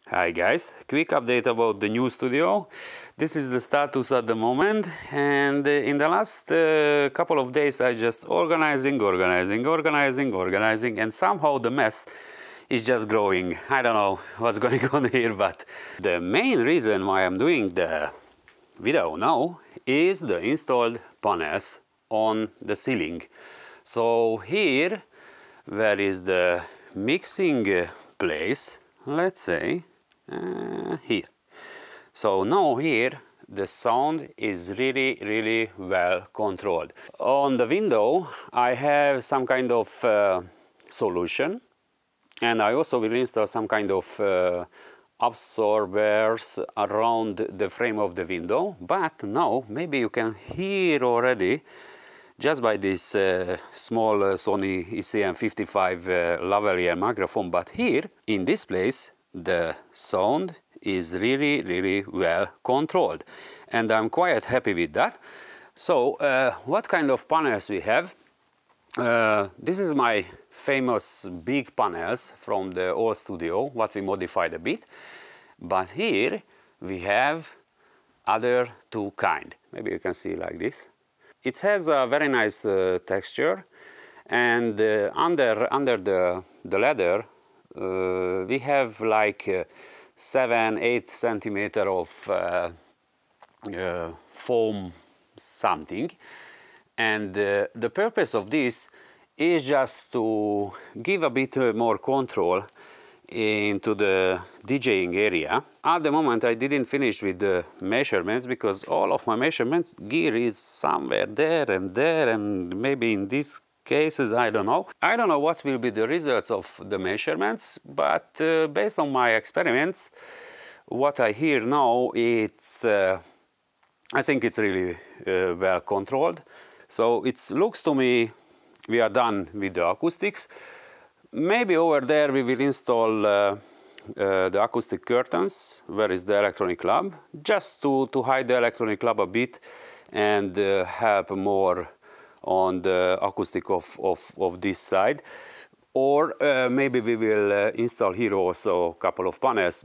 Hi guys, quick update about the new studio. This is the status at the moment, and in the last couple of days I just organizing, and somehow the mess is just growing. I don't know what's going on here, but the main reason why I'm doing the video now is the installed panels on the ceiling. So here, where is the mixing place, let's say, here. So now here the sound is really well controlled. On the window I have some kind of solution, and I also will install some kind of absorbers around the frame of the window. But now maybe you can hear already just by this small Sony ECM55 lavalier microphone. But here in this place the sound is really well controlled, and I'm quite happy with that. So what kind of panels we have? This is my famous big panels from the old studio, what we modified a bit. But here we have other two kind. Maybe you can see like this. It has a very nice texture, and under the leather we have like 7-8 centimeter of foam something, and the purpose of this is just to give a bit more control into the DJing area. At the moment I didn't finish with the measurements because all of my measurements gear is somewhere there, and maybe in these cases I don't know. I don't know what will be the results of the measurements, but based on my experiments, what I hear now, it's I think it's really well controlled. So it looks to me we are done with the acoustics. Maybe over there we will install the acoustic curtains, where is the electronic club, just to hide the electronic club a bit and help more on the acoustic of this side. Or maybe we will install here also a couple of panels.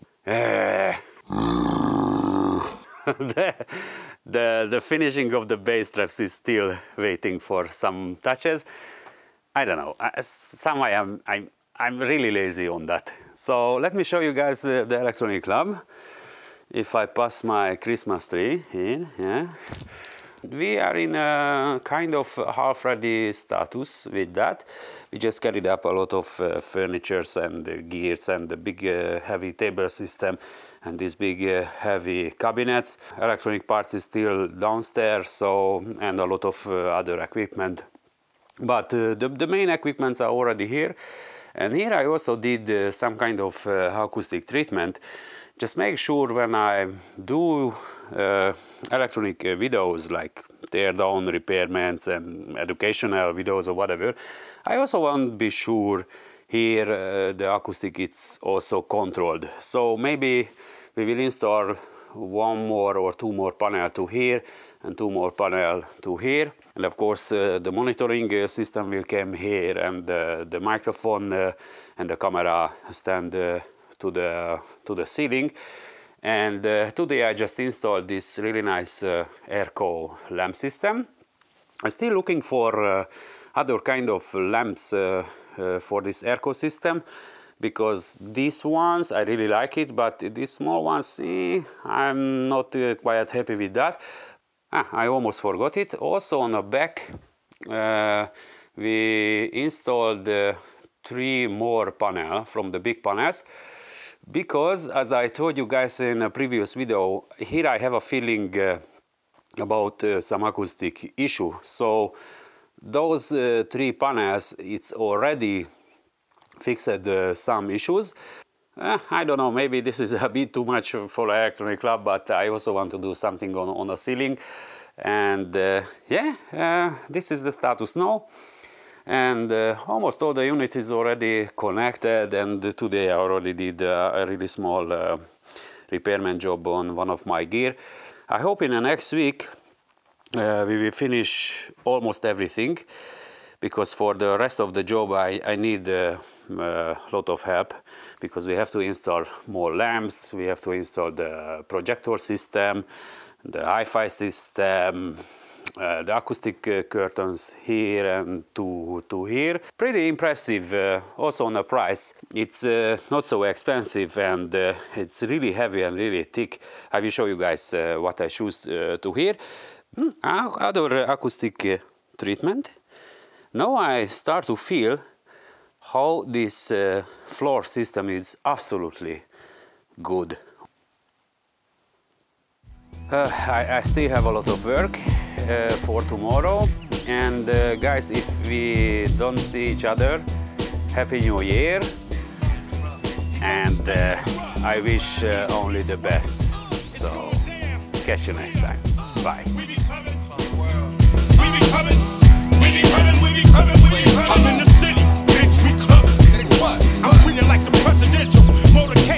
The finishing of the bass traps is still waiting for some touches. I don't know. Somehow I'm really lazy on that. So let me show you guys the electronic club. If I pass my Christmas tree in, yeah. We are in a kind of half-ready status with that. We just carried up a lot of furnitures and gears and the big heavy table system and these big heavy cabinets. Electronic parts is still downstairs, so, and a lot of other equipment. But the main equipments are already here. And here I also did some kind of acoustic treatment. Just make sure when I do electronic videos like teardown, repairments and educational videos or whatever, I also want to be sure here the acoustic is also controlled. So maybe we will install one more or two more panel to here and two more panel to here. And of course the monitoring system will come here, and the microphone and the camera stand to the ceiling. And today I just installed this really nice Airco lamp system. I'm still looking for other kind of lamps for this Airco system, because these ones I really like it, but these small ones I'm not quite happy with that. I almost forgot it. Also on the back we installed 3 more panels from the big panels, because as I told you guys in a previous video, here I have a feeling about some acoustic issue. So those 3 panels, it's already fixed some issues. I don't know, maybe this is a bit too much for electronic club, but I also want to do something on the ceiling. And this is the status now. And almost all the unit is already connected, and today I already did a really small repairman job on one of my gear. I hope in the next week we will finish almost everything. because for the rest of the job I need a lot of help, because we have to install more lamps, we have to install the projector system, the hi-fi system, the acoustic curtains here and to here. Pretty impressive, also on the price. It's not so expensive, and it's really heavy and really thick. I will show you guys what I choose to here. Other acoustic treatment. Now I start to feel how this floor system is absolutely good. I still have a lot of work for tomorrow, and guys, if we don't see each other, Happy New Year, and I wish only the best. So catch you next time. Bye. I'm in the city, bitch, we clubbing. I'm treated like the presidential motorcade.